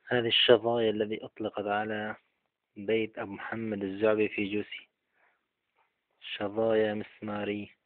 هذه الشظايا الذي أطلقت على بيت أبو محمد الزعبي في جوسي، شظايا مسمارية.